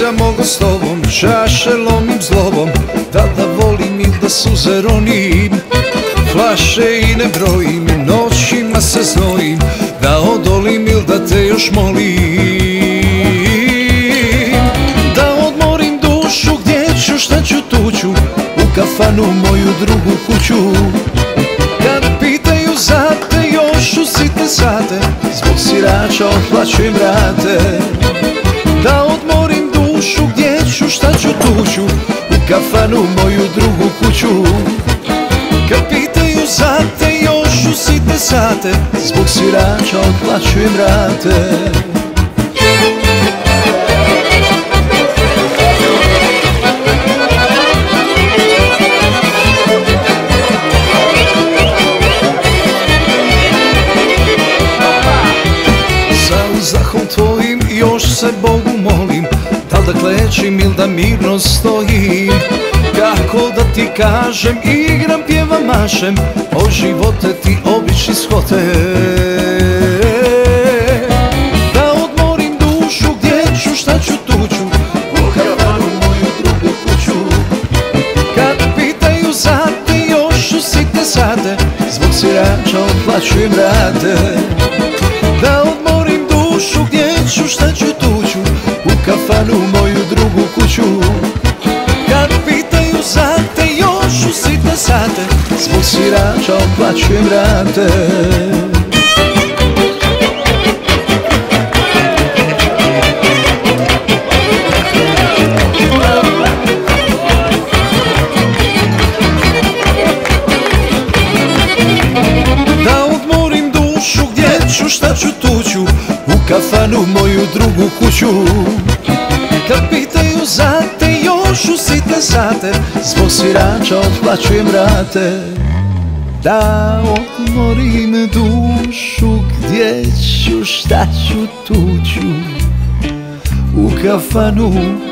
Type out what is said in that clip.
da mogu s tobom, čaše lomim zlobom, da volim i da suze ronim, flaše i ne brojim, noćima se znojim, da odolim ili da te još molim, da odmorim dušu, gdje ću, šta ću, tu ću, u kafanu moju drugu kuću. Kad pitaju za te, još u sitne sate, zbog sirača otplaćujem rate. Da odmorim dušu, gdje ću, šta ću, tu ću, u kafanu moju drugu kuću. Kad pitaju za te, još u sitne sate, zbog sirača otplaćujem rate. Za uzahom tvojim još se Bogu molim, da li da klečim ili da mirno stojim. Kako da ti kažem, igram, pjevam, mašem, o živote ti obični shote. Da odmorim dušu, gdje ću, šta ću, tu ću, u kafanu moju drugu kuću. Kad pitaju za te, još u sitne sate, zbog sirača otplaćujem rate. Da odmorim dušu, gdje ću, šta ću, tu ću, u kafanu moju drugu kuću. Kad pitaju za te, još u sitne sate, zbog sirača otplaćujem rate. Da odmorim dušu, gdje ću, šta ću, tu ću, u kafanu moju drugu kuću. Kad pitaju za te, još u sitne sate, zbog sirača otplaćujem rate. Da odmorim dušu, gdje ću, šta ću, tu ću, u kafanu